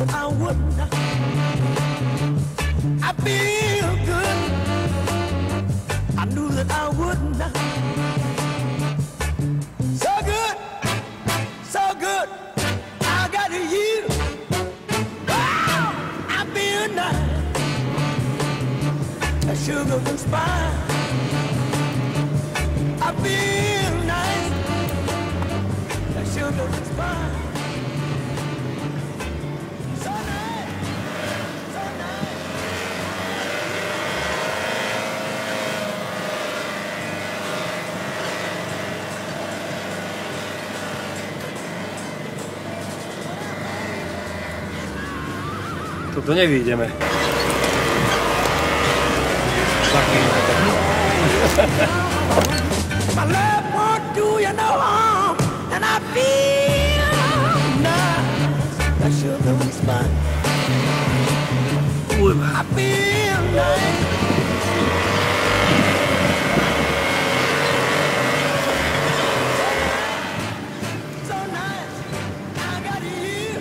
that I wouldn't. I feel good. I knew that I wouldn't. So good, so good. I got you. Wow, I feel nice. A sugar and spice. I feel nice. A sugar and spice. Toto nevyjdeme. My love won't do you no harm, and I feel nice. That sugar and spice. I feel nice. So nice. I got you.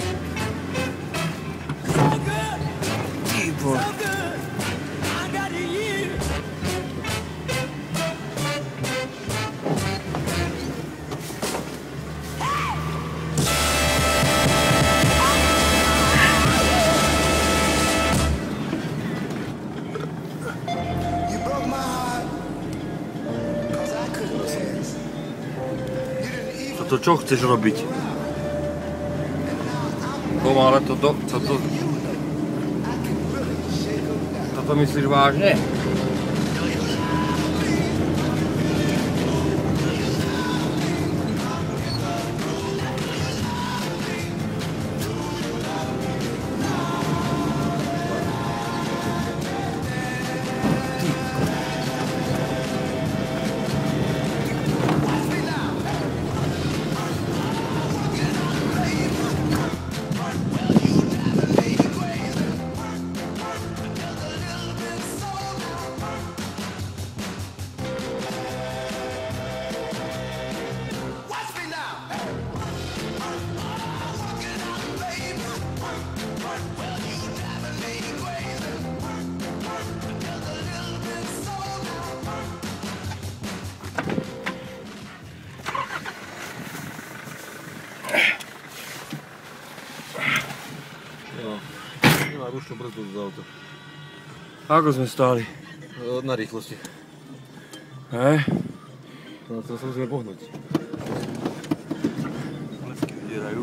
So good. So good. I got you. To čo chceš robiť? Pomale toto myslíš vážne? Nemá ručnú brzdu z auta. Ako sme stáli? Na rýchlosti. Hej? No to sa musíme pohnúť. Lesky vydierajú.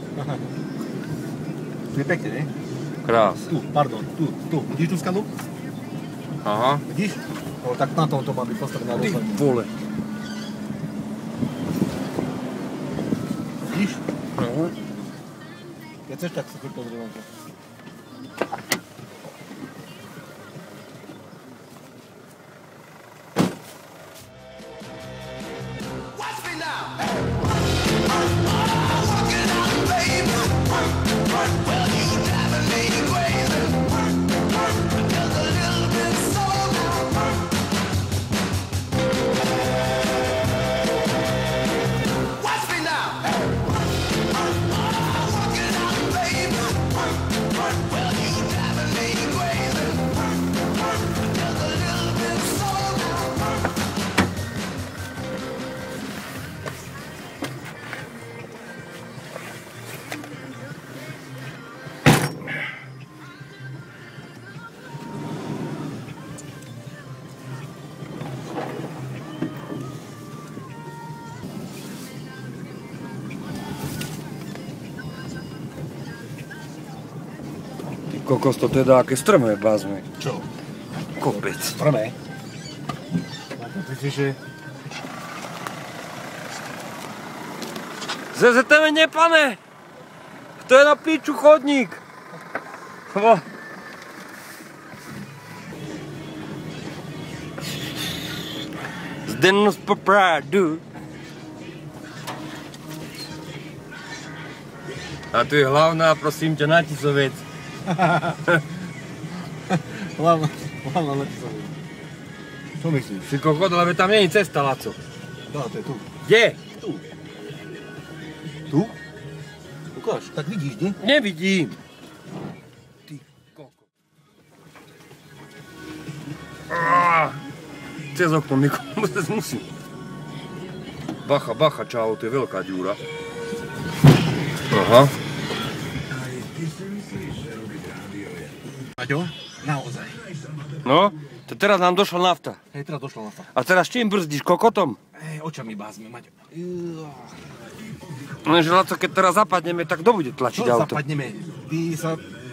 Tu je pekne, ne? Krás. Tu, pardon, tu. Vidíš tú skalu? Aha. Vidíš? No tak na tomto má byť postavená Ty rozhľadňa. vole. Vidíš? Aha. Keď chceš, tak si tu pozriem. Kokos, toto je dáke strmé bazme. Čo? Kopec. Strmé? Myslíš, že... ZZTV nepane! To je na píču chodník! Zdennost po Prádu. A tu je hlavná, prosím ťa, Natisovec. Hlavná Natisovec. Čo myslíš? Si kokot, lebo tam nie je cesta, Laco. No, to je tu. Kde? Tu? Tu? Ukáž, tak vidíš, nie? Nevidím. Cez okno nikomu musím. Bacha, bacha, čau, to je veľká ďúra. Aha. Maťo, naozaj. No, to teraz nám došla nafta. Hej, teraz došla nafta. A teraz čím brzdíš, kokotom? Hej, očami bázme, Maťo. Lenže Laco, keď teraz zapadneme, tak kto bude tlačiť Čo auto? zapadneme? Ty sa...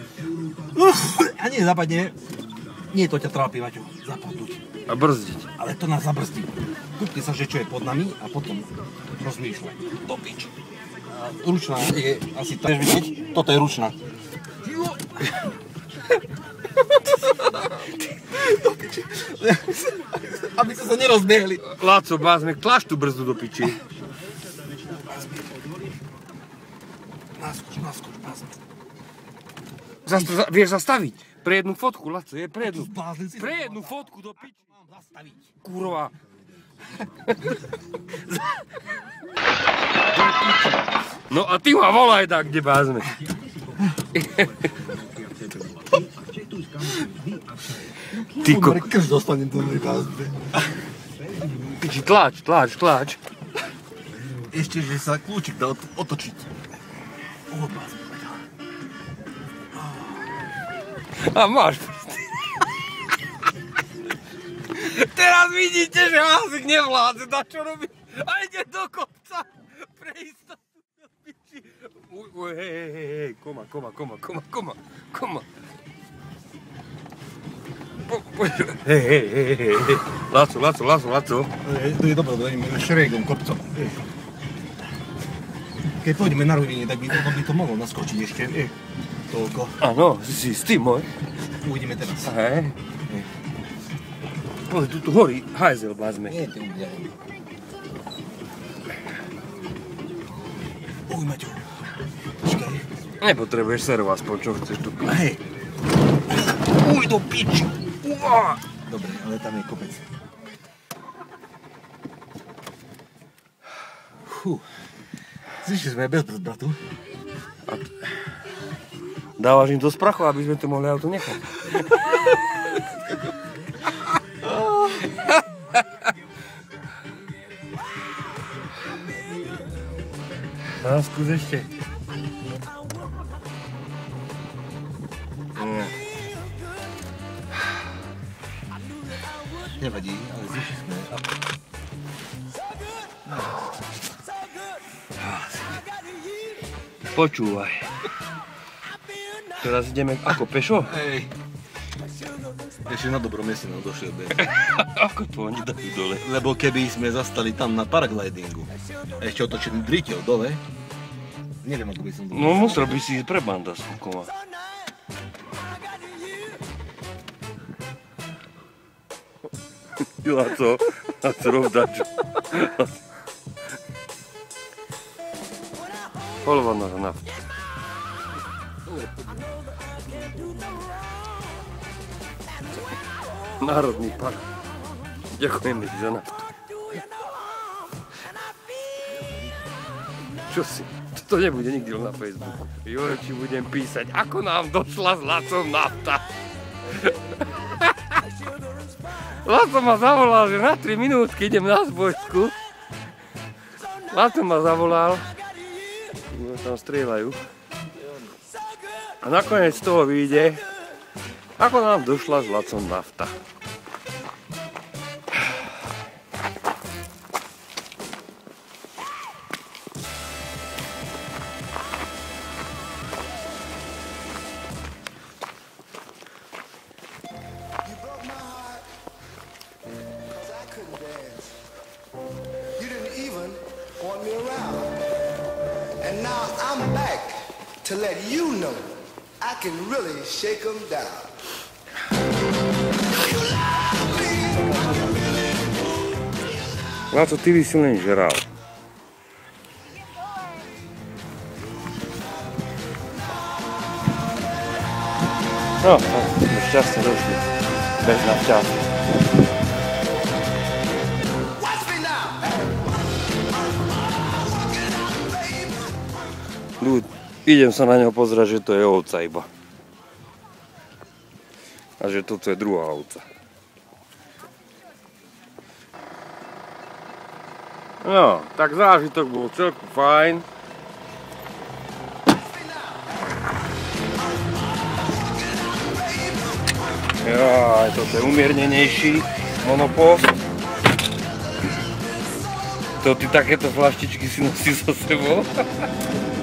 A nie, zapadneme. Nie to ťa trápi, Maťo, zapadnúť. A brzdiť. Ale to nás zabrzdí. Kúpte sa, že čo je pod nami a potom rozmýšľaj. Do piči. Ručná je asi tak. Chceš vidieť? Toto je ručná. Do piči. Aby sa nerozbehli. Laco, bázme, tlač tú brzdu do piči. Naskoč, bázme. Vieš zastaviť? Pre jednu fotku, Laco, je pre jednu. Pre jednu fotku do piči. Mám zastaviť. Kurva. No a ty ma volaj tak, kde bázme. Ty ko... Krš dostanem do mojej bázme. Tlač. Ešte, že sa kľúčik dá otočiť. A máš. Teraz vidíte, že Vásik nevládze, dá čo robí. A ide do kopca. Pre istotu do piči. Hej, koma. Hej. Laco. To je dobré, dajme šrejgom kopcom. Keď pôjdeme na rovine, tak by to mohlo naskočiť ešte. Toľko. Áno, si s tým, môj. Uvidíme teraz. Hej. Pozri, tu horí hajzel bázme. Nie, ty uvidíme. Uj, Maťo. Počkaj. Nepotrebuješ servo aspoň, čo chceš tu piť. Hej. Uj, do piči. Dobre, ale tam je kopec. Zišli sme bez bratu. Dávaš im to z prachu, aby sme tu mohli auto nechať. No, skús ešte. Nevadí, ale zišli sme. Počúvaj. Teraz ideme ako pešo? Hej. Ešte na dobrom mieste nám došiel Ben. Ako to oni dajú dole? Lebo keby sme zastali tam na paraglidingu a ešte otočili driteľ dole, neviem, ako by som bol. No musel by si ísť pre banda s kukoma. Laco, rovdačo. Polovaná za naftu. Národný park. Ďakujeme ti za naftu. Čo si? To nebude nikdy na Facebooku. Jo, či budem písať, ako nám došla s Lacom nafta. Laco ma zavolal, že na 3 minútky idem na zbojsku. Laco ma zavolal. Tam strieľajú. A nakoniec z toho vyjde, ako nám došla s Lacom nafta. And now I'm back to let you know I can really shake them down. Laco, ty by si len žral. No, šťastne došli. Bež na vťaz. Ľud, idem sa na neho pozerať, že to je ovca iba. A že toto je druhá ovca. No, tak zážitok bol celku fajn. Jaj, toto je umiernenejší monopost. To ty takéto flaštičky si nosí so sebou.